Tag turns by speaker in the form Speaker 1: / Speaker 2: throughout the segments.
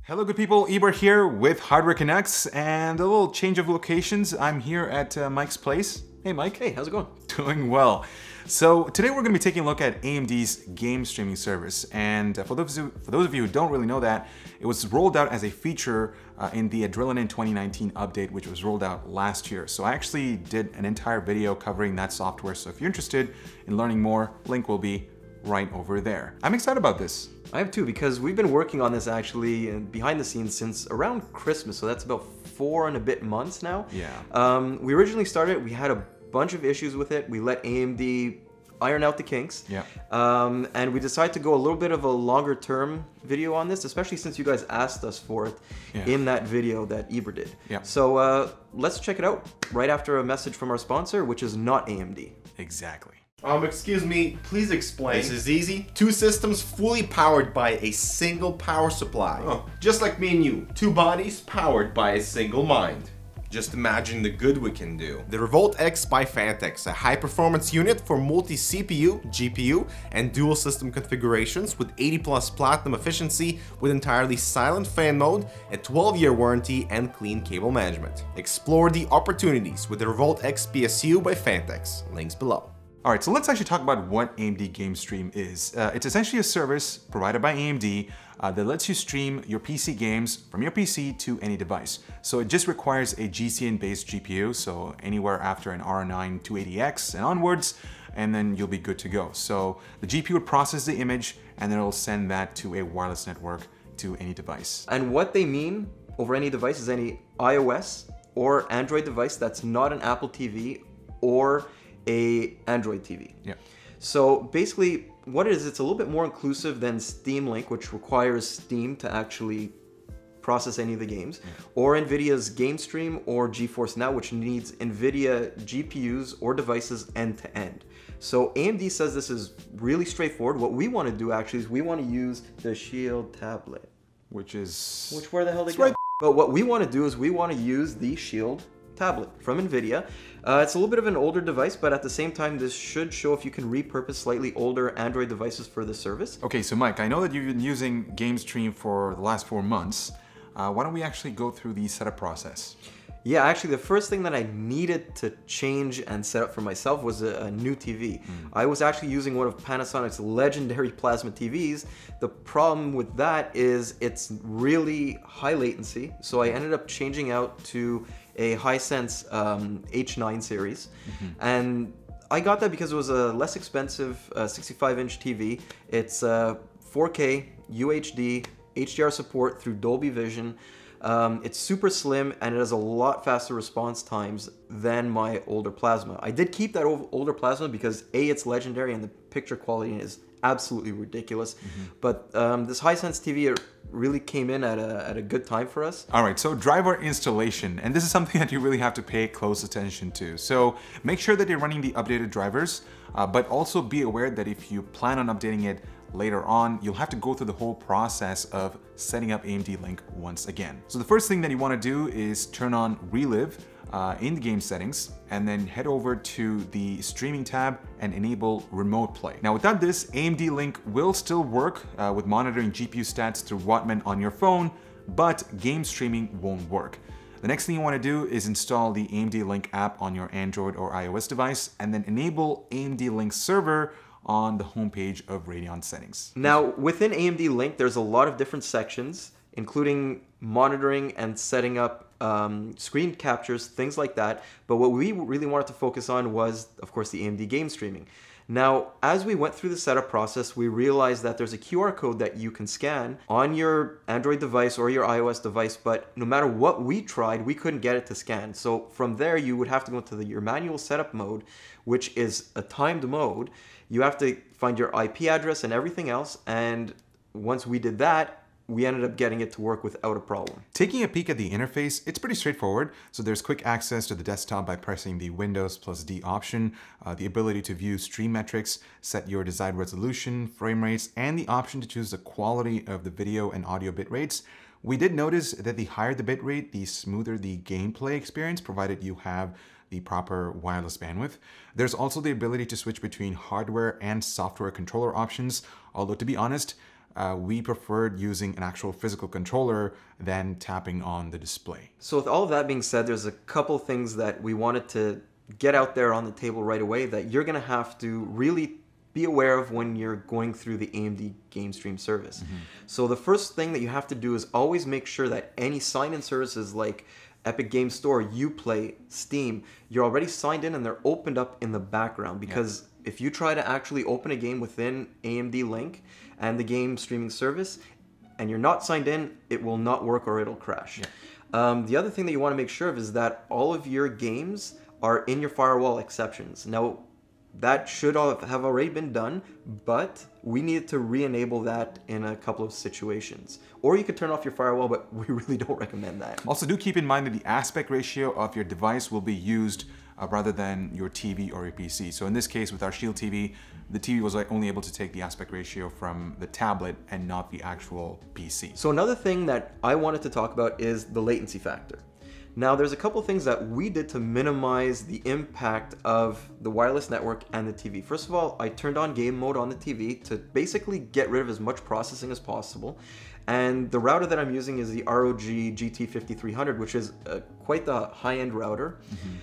Speaker 1: Hello good people, Eber here with Hardware Canucks, and a little change of locations. I'm here at Mike's place. Hey Mike.
Speaker 2: Hey, how's it going?
Speaker 1: Doing well. So today we're going to be taking a look at AMD's game streaming service, and for those of you who don't really know that, it was rolled out as a feature in the Adrenaline 2019 update, which was rolled out last year. So I actually did an entire video covering that software, so if you're interested in learning more, link will be right over there. I'm excited about this.
Speaker 2: I have too, because we've been working on this actually behind the scenes since around Christmas, so that's about 4 and a bit months now.
Speaker 1: Yeah.
Speaker 2: We originally started, we had a bunch of issues with it. We let AMD iron out the kinks.
Speaker 1: Yeah.
Speaker 2: And we decided to go a little bit of a longer term video on this, especially since you guys asked us for it in that video that Eber did.
Speaker 1: Yeah.
Speaker 2: So let's check it out right after a message from our sponsor, which is not AMD.
Speaker 1: Exactly.
Speaker 3: Excuse me, please explain.
Speaker 4: This is easy. 2 systems fully powered by a single power supply.
Speaker 3: Oh, just like me and you. 2 bodies powered by a single mind.
Speaker 4: Just imagine the good we can do. The Revolt X by Fantex, a high-performance unit for multi-CPU, GPU, and dual system configurations with 80+ platinum efficiency with entirely silent fan mode, a 12-year warranty, and clean cable management. Explore the opportunities with the Revolt X PSU by Fantex. Links below.
Speaker 1: All right, so let's actually talk about what AMD Game Stream is. It's essentially a service provided by AMD that lets you stream your PC games from your PC to any device. So it just requires a GCN-based GPU, so anywhere after an R9 280X and onwards, and then you'll be good to go. So the GPU would process the image, and then it'll send that to a wireless network to any device.
Speaker 2: And what they mean over any device is any iOS or Android device that's not an Apple TV or a Android TV.
Speaker 1: Yeah.
Speaker 2: So basically what it is, it's a little bit more inclusive than Steam Link, which requires Steam to actually process any of the games, or NVIDIA's Game Stream or GeForce Now, which needs NVIDIA GPUs or devices end to end. So AMD says this is really straightforward. What we want to do actually is we want to use the Shield tablet.
Speaker 1: Which
Speaker 2: Where the hell they go? Right. But what we want to do is we want to use the Shield tablet from NVIDIA. It's a little bit of an older device, but at the same time, this should show if you can repurpose slightly older Android devices for the service.
Speaker 1: Okay, so Mike, I know that you've been using Game Stream for the last 4 months. Why don't we actually go through the setup process?
Speaker 2: Yeah, actually, the first thing that I needed to change and set up for myself was a new TV. I was actually using one of Panasonic's legendary plasma TVs. The problem with that is it's really high latency, so I ended up changing out to a Hisense H9 series. And I got that because it was a less expensive 65-inch TV. It's 4K, UHD, HDR support through Dolby Vision. It's super slim and it has a lot faster response times than my older plasma. I did keep that older plasma because A, it's legendary and the picture quality is absolutely ridiculous. But this Hisense TV, it really came in at a good time for us.
Speaker 1: All right, so driver installation, and this is something that you really have to pay close attention to. So make sure that you're running the updated drivers, but also be aware that if you plan on updating it later on, you'll have to go through the whole process of setting up AMD Link once again. So the first thing that you want to do is turn on Relive in the game settings, and then head over to the streaming tab and enable remote play. Now without this, AMD Link will still work with monitoring GPU stats through Wattman on your phone, but game streaming won't work. The next thing you want to do is install the AMD Link app on your Android or iOS device, and then enable AMD Link server on the homepage of Radeon settings.
Speaker 2: Now, within AMD Link, there's a lot of different sections, including monitoring and setting up screen captures, things like that. But what we really wanted to focus on was, of course, the AMD Game Streaming. Now, as we went through the setup process, we realized that there's a QR code that you can scan on your Android device or your iOS device, but no matter what we tried, we couldn't get it to scan. So from there, you would have to go into your manual setup mode, which is a timed mode. You have to find your IP address and everything else, and once we did that, we ended up getting it to work without a problem.
Speaker 1: Taking a peek at the interface, it's pretty straightforward. So there's quick access to the desktop by pressing the Windows plus D option, the ability to view stream metrics, set your desired resolution, frame rates, and the option to choose the quality of the video and audio bit rates. We did notice that the higher the bit rate, the smoother the gameplay experience, provided you have the proper wireless bandwidth. There's also the ability to switch between hardware and software controller options, although to be honest, we preferred using an actual physical controller than tapping on the display.
Speaker 2: So with all of that being said, there's a couple things that we wanted to get out there on the table right away that you're going to have to really be aware of when you're going through the AMD Game Stream service. So the first thing that you have to do is always make sure that any sign-in services like Epic Game Store, Uplay, Steam, you're already signed in and they're opened up in the background, because if you try to actually open a game within AMD Link and the game streaming service and you're not signed in, it will not work or it'll crash. The other thing that you want to make sure of is that all of your games are in your firewall exceptions. Now, that should have already been done, but we needed to re-enable that in a couple of situations. Or you could turn off your firewall, but we really don't recommend that.
Speaker 1: Also, do keep in mind that the aspect ratio of your device will be used rather than your TV or your PC. So in this case, with our Shield TV, the TV was only able to take the aspect ratio from the tablet and not the actual PC.
Speaker 2: So another thing that I wanted to talk about is the latency factor. Now, there's a couple things that we did to minimize the impact of the wireless network and the TV. First of all, I turned on game mode on the TV to basically get rid of as much processing as possible. And the router that I'm using is the ROG GT5300, which is quite the high-end router.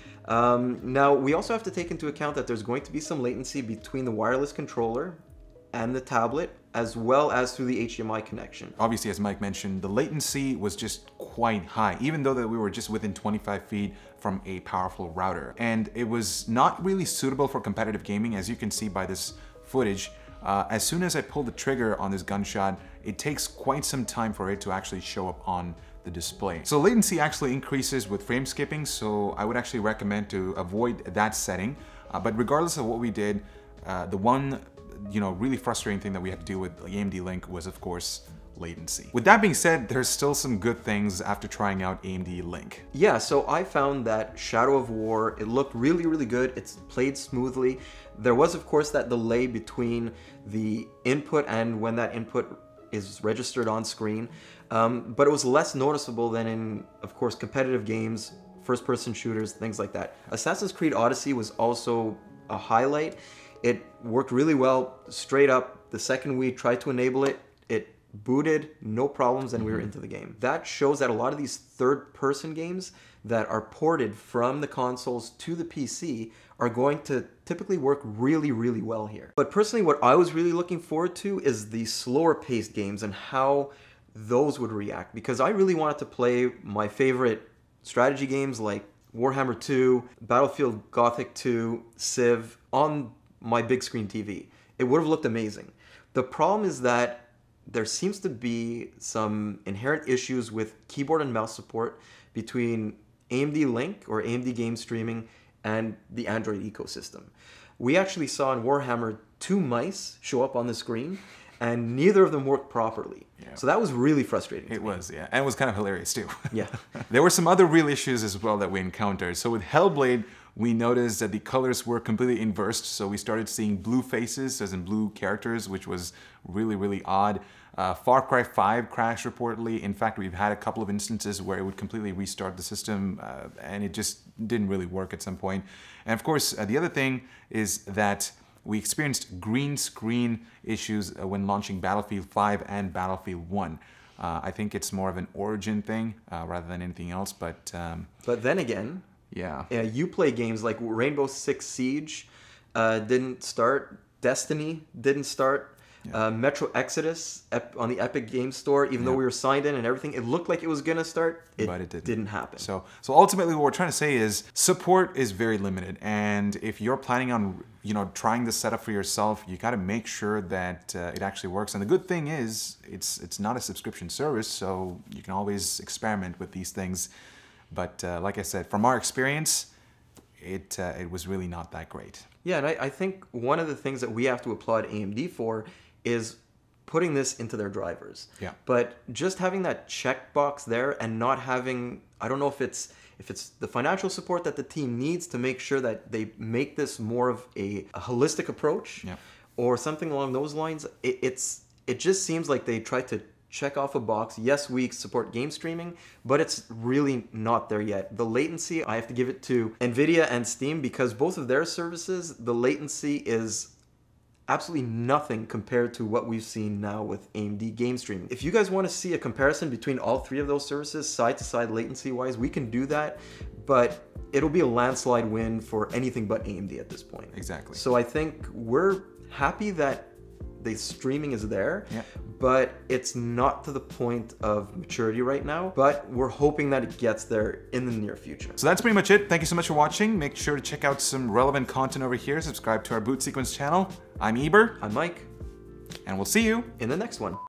Speaker 2: Now, we also have to take into account that there's going to be some latency between the wireless controller and the tablet, as well as through the HDMI connection.
Speaker 1: Obviously, as Mike mentioned, the latency was just quite high, even though that we were just within 25 feet from a powerful router. And it was not really suitable for competitive gaming, as you can see by this footage. As soon as I pull the trigger on this gunshot, it takes quite some time for it to actually show up on the display. So latency actually increases with frame skipping, so I would actually recommend to avoid that setting. But regardless of what we did, the one really frustrating thing that we had to deal with AMD Link was, of course, latency. With that being said, there's still some good things after trying out AMD Link.
Speaker 2: Yeah, so I found that Shadow of War, it looked really, really good. It's played smoothly. There was, of course, that delay between the input and when that input is registered on screen, but it was less noticeable than in, of course, competitive games, first-person shooters, things like that. Assassin's Creed Odyssey was also a highlight. It worked really well, straight up. The second we tried to enable it, it booted, no problems, and we were into the game. That shows that a lot of these third-person games that are ported from the consoles to the PC are going to typically work really, really well here. But personally, what I was really looking forward to is the slower-paced games and how those would react, because I really wanted to play my favorite strategy games like Warhammer 2, Battlefield Gothic 2, Civ on my big screen TV. It would have looked amazing. The problem is that there seems to be some inherent issues with keyboard and mouse support between AMD Link or AMD Game Streaming and the Android ecosystem. We actually saw in Warhammer 2 mice show up on the screen, and neither of them worked properly. Yeah. So that was really frustrating.
Speaker 1: It was, yeah. And it was kind of hilarious too.
Speaker 2: Yeah.
Speaker 1: There were some other real issues as well that we encountered. So with Hellblade, we noticed that the colors were completely inversed. So we started seeing blue faces, as in blue characters, which was really, really odd. Far Cry 5 crashed reportedly. In fact, we've had a couple of instances where it would completely restart the system and it just didn't really work at some point. And of course, the other thing is that we experienced green screen issues when launching Battlefield 5 and Battlefield 1. I think it's more of an Origin thing rather than anything else, but
Speaker 2: then again, you play games like Rainbow Six Siege didn't start, Destiny didn't start, Metro Exodus on the Epic Game Store, even though we were signed in and everything, it looked like it was gonna start, but it didn't happen.
Speaker 1: So ultimately what we're trying to say is support is very limited, and if you're planning on trying this setup for yourself, you got to make sure that it actually works. And the good thing is it's not a subscription service, so you can always experiment with these things. But like I said, from our experience, it was really not that great.
Speaker 2: Yeah, and I think one of the things that we have to applaud AMD for is putting this into their drivers.
Speaker 1: Yeah.
Speaker 2: But just having that checkbox there and not having, I don't know if it's the financial support that the team needs to make sure that they make this more of a holistic approach, or something along those lines. It just seems like they try to check off a box. Yes, we support game streaming, but it's really not there yet. The latency, I have to give it to NVIDIA and Steam, because both of their services, the latency is absolutely nothing compared to what we've seen now with AMD Game Streaming. If you guys want to see a comparison between all three of those services, side to side latency wise, we can do that, but it'll be a landslide win for anything but AMD at this point.
Speaker 1: Exactly.
Speaker 2: So I think we're happy that the streaming is there,
Speaker 1: yeah,
Speaker 2: but it's not to the point of maturity right now, but we're hoping that it gets there in the near future.
Speaker 1: So that's pretty much it. Thank you so much for watching. Make sure to check out some relevant content over here. Subscribe to our Boot Sequence channel. I'm Eber.
Speaker 2: I'm Mike.
Speaker 1: And we'll see you
Speaker 2: in the next one.